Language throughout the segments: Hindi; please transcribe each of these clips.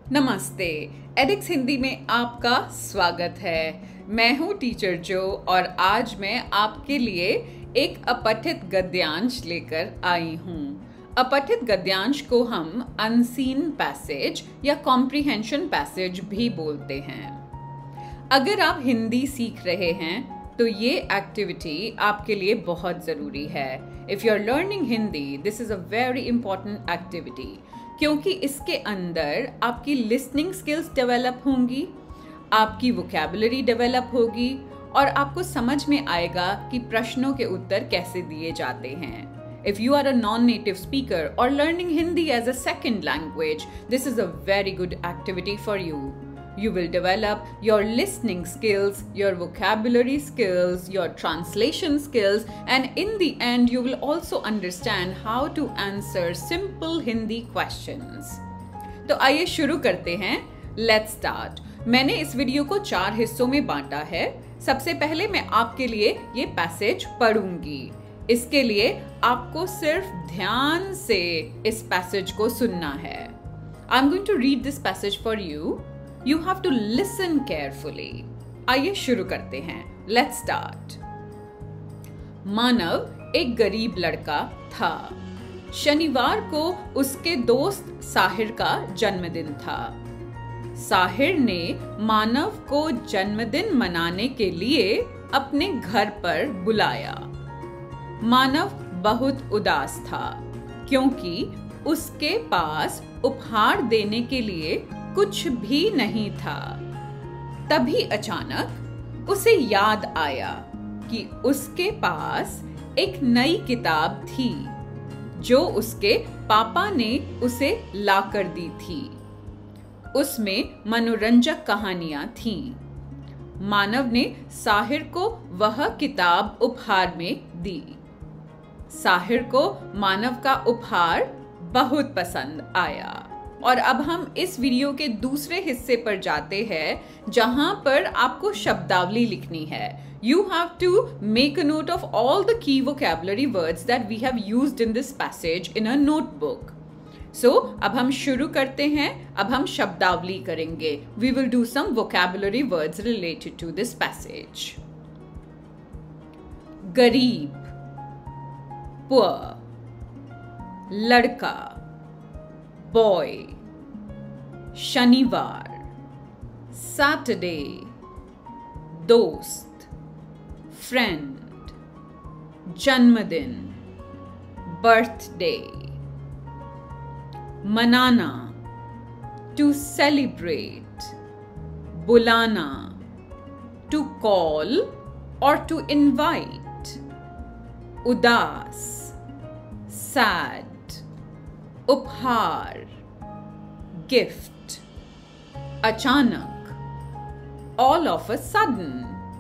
नमस्ते। एडिक्स हिंदी में आपका स्वागत है। मैं हूँ टीचर जो और आज मैं आपके लिए एक अपठित गद्यांश लेकर आई हूँ। अपठित गद्यांश को हम अनसीन पैसेज या कॉम्प्रिहेंशन पैसेज भी बोलते हैं। अगर आप हिंदी सीख रहे हैं तो ये एक्टिविटी आपके लिए बहुत ज़रूरी है। If you are learning Hindi, this is a very important activity, क्योंकि इसके अंदर आपकी लिसनिंग स्किल्स डेवलप होंगी, आपकी वोकैबुलरी डेवलप होगी और आपको समझ में आएगा कि प्रश्नों के उत्तर कैसे दिए जाते हैं। If you are a non-native speaker or learning Hindi as a second language, this is a very good activity for you. You will develop your listening skills, your vocabulary skills, your translation skills, and in the end, you will also understand how to answer simple Hindi questions. तो आइए शुरू करते हैं। Let's start. मैंने इस वीडियो को 4 हिस्सों में बांटा है। सबसे पहले मैं आपके लिए ये पैसेज पढ़ूंगी। इसके लिए आपको सिर्फ ध्यान से इस पैसेज को सुनना है। I'm going to read this passage for you. You have to listen carefully. आइए शुरू करते हैं। Let's start. मानव एक गरीब लड़का था। शनिवार को उसके दोस्त साहिर का जन्मदिन था। साहिर ने मानव को जन्मदिन मनाने के लिए अपने घर पर बुलाया। मानव बहुत उदास था क्योंकि उसके पास उपहार देने के लिए कुछ भी नहीं था। तभी अचानक उसे याद आया कि उसके पास एक नई किताब थी जो उसके पापा ने उसे लाकर दी थी। उसमें मनोरंजक कहानियां थीं। मानव ने साहिर को वह किताब उपहार में दी। साहिर को मानव का उपहार बहुत पसंद आया। और अब हम इस वीडियो के दूसरे हिस्से पर जाते हैं जहां पर आपको शब्दावली लिखनी है। You have to make a note of all the key vocabulary words that we have used in this passage in a notebook. So, अब हम शुरू करते हैं। अब हम शब्दावली करेंगे। We will do some vocabulary words related to this passage. गरीब, poor, लड़का, boy, शनिवार, Saturday, दोस्त, friend, जन्मदिन, birthday, मनाना, to celebrate, बुलाना, to call or to invite, उदास, sad, उपहार, gift, अचानक, all of a sudden,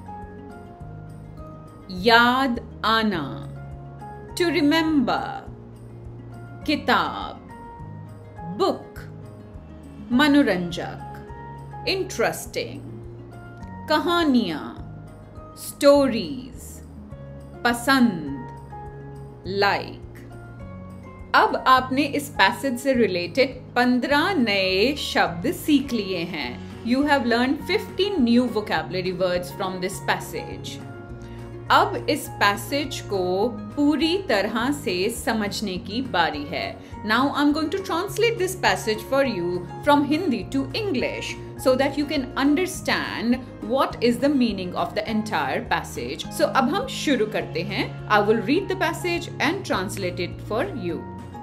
याद आना, to remember, किताब, book, मनोरंजक, interesting, कहानियां, stories, पसंद, like। अब आपने इस पैसेज से रिलेटेड 15 नए शब्द सीख लिए हैं। You have learned 15 new vocabulary words from this passage. अब इस पैसेज को पूरी तरह से समझने की बारी है। Now I'm going to translate this passage for you from Hindi to English so that you can understand what is the meaning of the entire passage. So अब हम शुरू करते हैं। I will read the passage and translate it for you.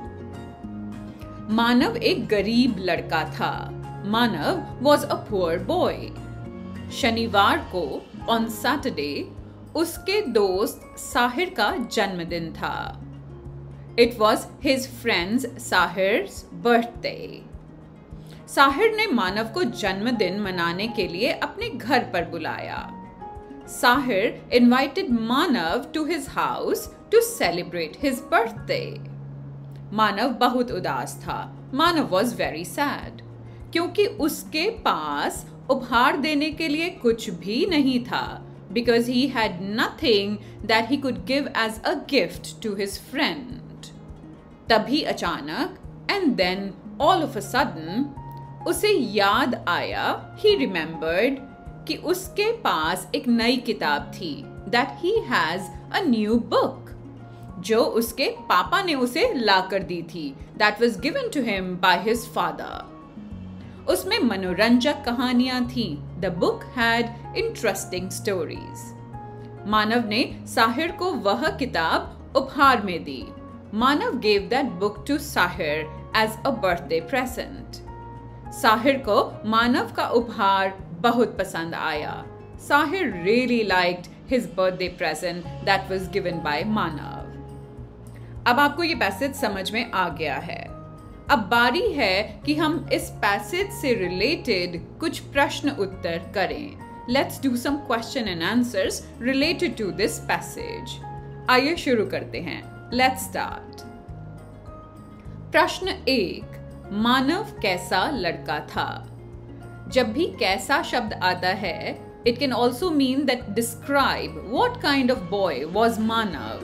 मानव एक गरीब लड़का था। मानव was a poor boy. शनिवार को on Saturday उसके दोस्त साहिर का जन्मदिन था। It was his friend's Sahir's birthday. Sahir ने मानव को जन्मदिन मनाने के लिए अपने घर पर बुलाया। Sahir invited Manav to his house to celebrate his birthday. मानव बहुत उदास था। मानव was very sad. क्योंकि उसके पास उपहार देने के लिए कुछ भी नहीं था। Because he had nothing that he could give as a gift to his friend. तभी अचानक, and then all of a sudden, उसे याद आया, he remembered, कि उसके पास एक नई किताब थी, that he has a new book, जो उसके पापा ने उसे ला कर दी थी, that was given to him by his father. उसमें मनोरंजक कहानियां थी. The book had interesting stories. मानव ने साहिर को वह किताब उपहार में दी. मानव gave that book to Sahir as a birthday present. Sahir को मानव का उपहार बहुत पसंद आया. Sahir really liked his birthday present that was given by मानव. अब आपको ये पैसेज समझ में आ गया है. अब बारी है कि हम इस पैसेज से रिलेटेड कुछ प्रश्न उत्तर करें. Let's do some question and answers related to this passage. आइए शुरू करते हैं. Let's start. प्रश्न 1. मानव कैसा लड़का था? जब भी कैसा शब्द आता है, it can also mean that describe what kind of boy was मानव.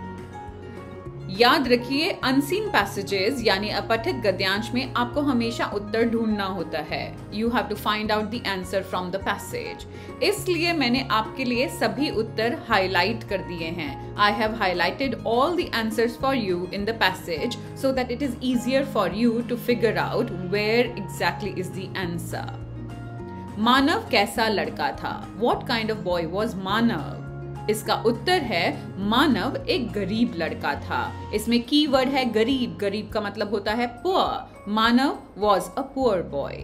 याद रखिए, अनसीन पैसेजेस यानी अपठित गद्यांश में आपको हमेशा उत्तर ढूंढना होता है. You have to find out the answer from the passage. इसलिए मैंने आपके लिए सभी उत्तर हाईलाइट कर दिए हैं. I have highlighted all the answers for you in the passage so that it is easier for you to figure out where exactly is the answer. Manav कैसा लड़का था? What kind of boy was Manav? इसका उत्तर है मानव एक गरीब लड़का था. इसमें कीवर्ड है गरीब. गरीब का मतलब होता है poor. Manav was a poor boy.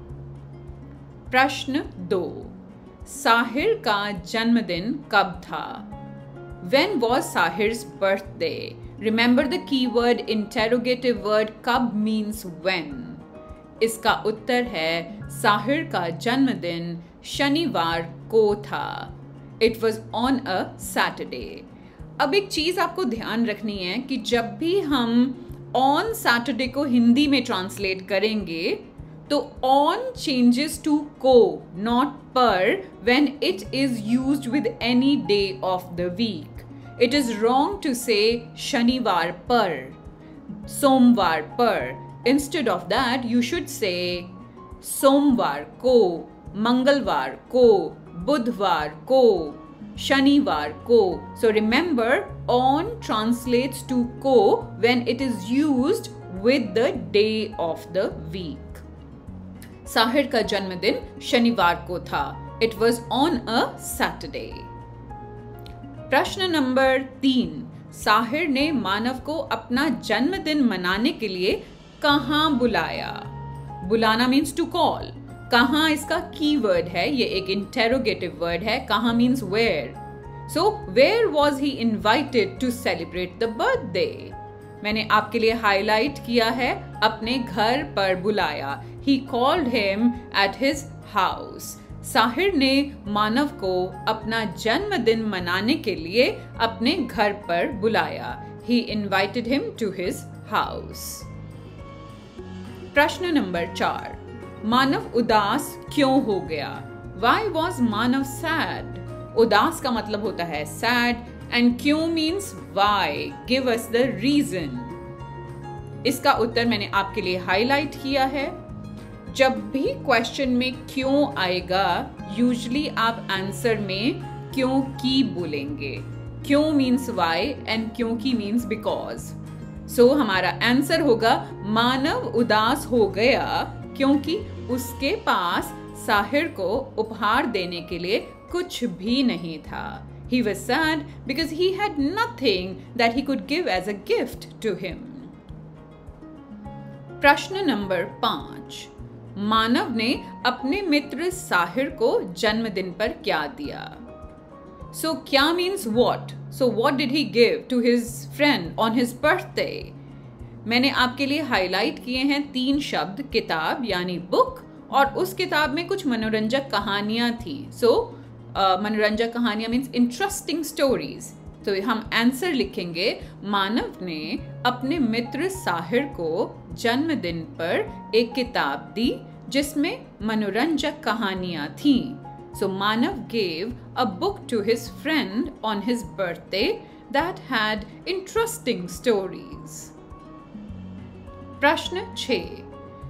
प्रश्न 2. साहिर का जन्मदिन कब था? When was Sahir's birthday? Remember the keyword interrogative word कब means when. इसका उत्तर है साहिर का जन्मदिन शनिवार को था. It was on a Saturday. अब एक चीज आपको ध्यान रखनी है कि जब भी हम on Saturday को हिंदी में ट्रांसलेट करेंगे तो on changes to को, not per, when it is used with any day of the week. It is wrong to say शनिवार पर, सोमवार पर. Instead of that, you should say सोमवार को, मंगलवार को, बुधवार को, शनिवार को. So remember, on translates to को when it is used with the day of the week. Sahir का जन्मदिन शनिवार को था. It was on a Saturday. प्रश्न नंबर 3. साहिर ने मानव को अपना जन्मदिन मनाने के लिए कहाँ बुलाया? बुलाना means to call. कहाँ इसका कीवर्ड है. ये एक इंटेरोगेटिव वर्ड है. कहाँ means where. So where was he invited to celebrate the birthday? मैंने आपके लिए हाईलाइट किया है अपने घर पर बुलाया. He called him at his house. Sahir ने मानव को अपना जन्मदिन मनाने के लिए अपने घर पर बुलाया. He invited him to his house. प्रश्न नंबर 4. मानव उदास क्यों हो गया? Why was Manav sad? उदास का मतलब होता है sad and क्यों means why. Give us the reason. इसका उत्तर मैंने आपके लिए हाईलाइट किया है. जब भी क्वेश्चन में क्यों आएगा, यूजुअली आप आंसर में क्यों की बोलेंगे. क्यों means why and क्यों की means because. So हमारा आंसर होगा मानव उदास हो गया क्योंकि उसके पास साहिर को उपहार देने के लिए कुछ भी नहीं था. He was sad because he had nothing that he could give as a gift to him. प्रश्न नंबर 5. मानव ने अपने मित्र साहिर को जन्मदिन पर क्या दिया? So क्या means what? So what did he give to his friend on his birthday? मैंने आपके लिए हाईलाइट किए हैं 3 शब्द. किताब यानी बुक, और उस किताब में कुछ मनोरंजक कहानियां थी. सो मनोरंजक कहानियां मीन्स इंटरेस्टिंग स्टोरीज. तो हम आंसर लिखेंगे मानव ने अपने मित्र साहिर को जन्मदिन पर एक किताब दी जिसमें मनोरंजक कहानियां थीं. So Manav gave a book to his friend on his birthday that had interesting stories. प्रश्न 6.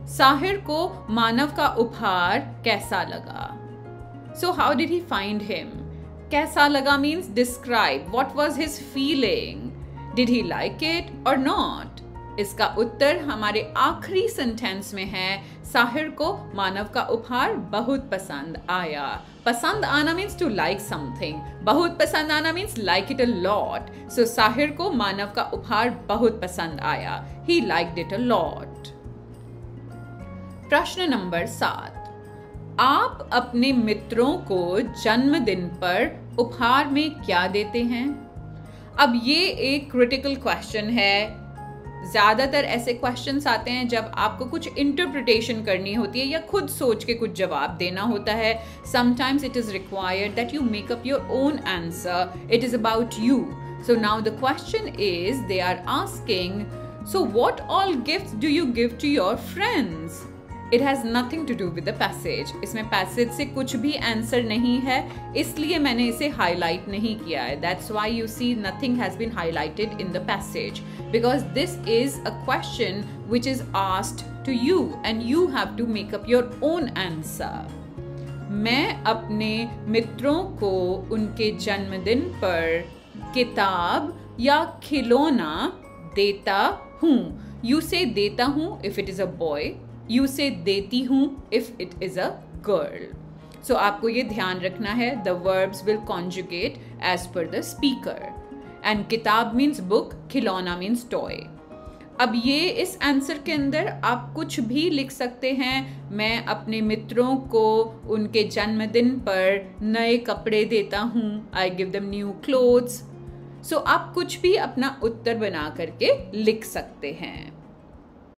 साहिर को मानव का उपहार कैसा लगा? So how did he find him? कैसा लगा means describe. What was his feeling? Did he like it or not? इसका उत्तर हमारे आखिरी सेंटेंस में है, साहिर को मानव का उपहार बहुत पसंद आया। पसंद आना मीन्स टू लाइक समथिंग, बहुत पसंद आना means like it a lot. So Sahir को मानव का उपहार बहुत पसंद आया, he liked it a lot. प्रश्न नंबर 7, आप अपने मित्रों को जन्मदिन पर उपहार में क्या देते हैं? अब ये एक क्रिटिकल क्वेश्चन है। ज़्यादातर ऐसे क्वेश्चंस आते हैं जब आपको कुछ इंटरप्रिटेशन करनी होती है या खुद सोच के कुछ जवाब देना होता है। Sometimes it is required that you make up your own answer, it is about you. So now the question is, they are asking, so what all gifts do you give to your friends? It has nothing to do with the passage. इसमें पैसेज से कुछ भी आंसर नहीं है, इसलिए मैंने इसे हाईलाइट नहीं किया है। That's why you see nothing has been highlighted in the passage, because this is a question which is asked to you and you have to make up your own answer. मैं अपने मित्रों को उनके जन्मदिन पर किताब या खिलौना देता हूँ। यू से देता हूँ if it is a boy, you say देती हूँ if it is a girl. So आपको ये ध्यान रखना है, the verbs will conjugate as per the speaker. And किताब मीन्स बुक, खिलौना मीन्स टॉय। अब ये इस आंसर के अंदर आप कुछ भी लिख सकते हैं। मैं अपने मित्रों को उनके जन्मदिन पर नए कपड़े देता हूँ, I give them new clothes. So आप कुछ भी अपना उत्तर बना करके लिख सकते हैं।